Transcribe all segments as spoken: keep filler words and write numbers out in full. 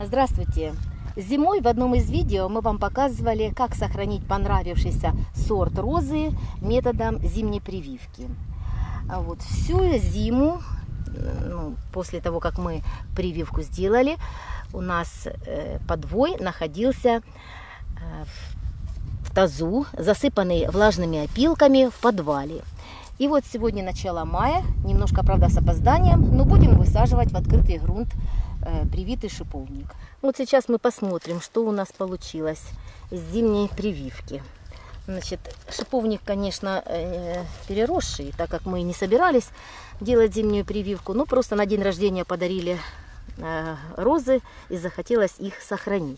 Здравствуйте! Зимой в одном из видео мы вам показывали, как сохранить понравившийся сорт розы методом зимней прививки. Вот, всю зиму, ну, после того, как мы прививку сделали, у нас э, подвой находился э, в тазу, засыпанный влажными опилками в подвале. И вот сегодня начало мая, немножко, правда, с опозданием, но будем высаживать в открытый грунт э, привитый шиповник. Вот сейчас мы посмотрим, что у нас получилось из зимней прививки. Значит, шиповник, конечно, э, переросший, так как мы не собирались делать зимнюю прививку, но просто на день рождения подарили э, розы и захотелось их сохранить.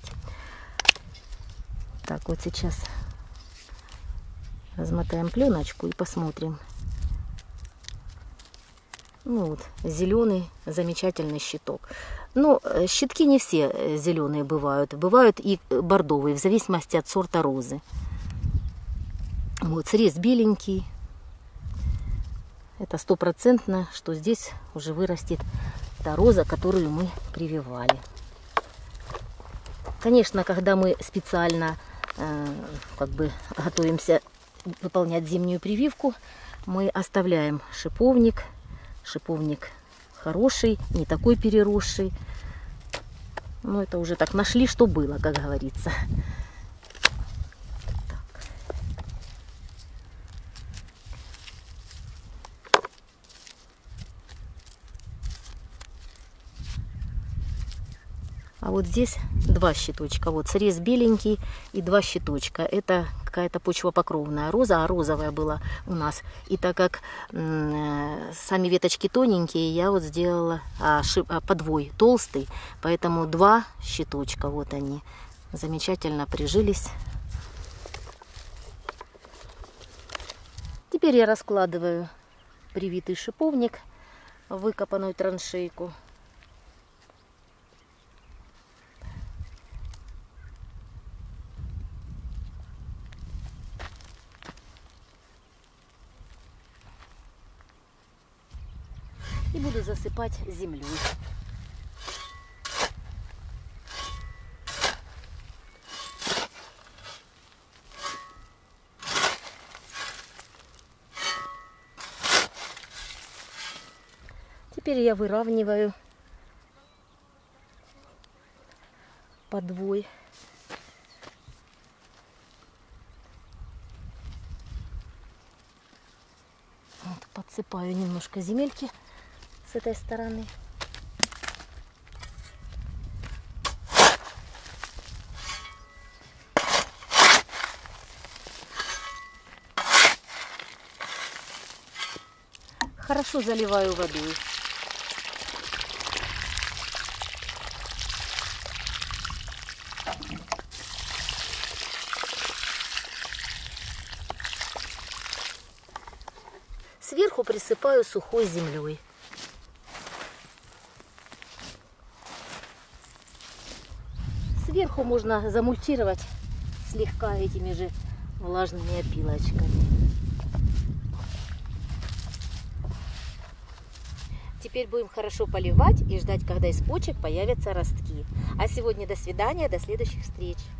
Так, вот сейчас размотаем пленочку и посмотрим. Ну вот, зеленый замечательный щиток. Ну, щитки не все зеленые бывают. Бывают и бордовые, в зависимости от сорта розы. Вот, срез беленький. Это стопроцентно, что здесь уже вырастет та роза, которую мы прививали. Конечно, когда мы специально э, как бы готовимся выполнять зимнюю прививку, мы оставляем шиповник. Шиповник хороший, не такой переросший. Но это уже так нашли, что было, как говорится. Так. А вот здесь два щиточка. Вот срез беленький и два щиточка. Это какая-то почвопокровная роза, а розовая была у нас. И так как м, сами веточки тоненькие, я вот сделала а, шип, а, подвой толстый, поэтому два щиточка, вот они, замечательно прижились. Теперь я раскладываю привитый шиповник в выкопанную траншейку. И буду засыпать землей. Теперь я выравниваю подвой. Вот, подсыпаю немножко земельки с этой стороны. Хорошо заливаю водой. Сверху присыпаю сухой землей. Сверху можно замульчировать слегка этими же влажными опилочками. Теперь будем хорошо поливать и ждать, когда из почек появятся ростки. А сегодня до свидания, до следующих встреч.